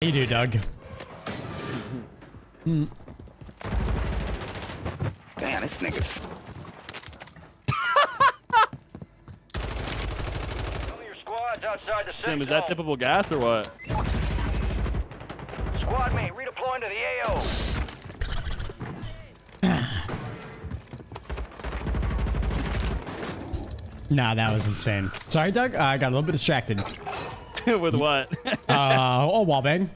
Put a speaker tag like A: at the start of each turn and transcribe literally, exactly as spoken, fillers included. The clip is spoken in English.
A: You do, Doug. mm.
B: Damn, this nigga's.
C: Your squad's outside the
D: Sim, is that tippable gas or what?
C: Squad mate, redeploying to the A O.
A: Nah, that was insane. Sorry, Doug. I got a little bit distracted.
D: With what?
A: uh, oh, wallbang.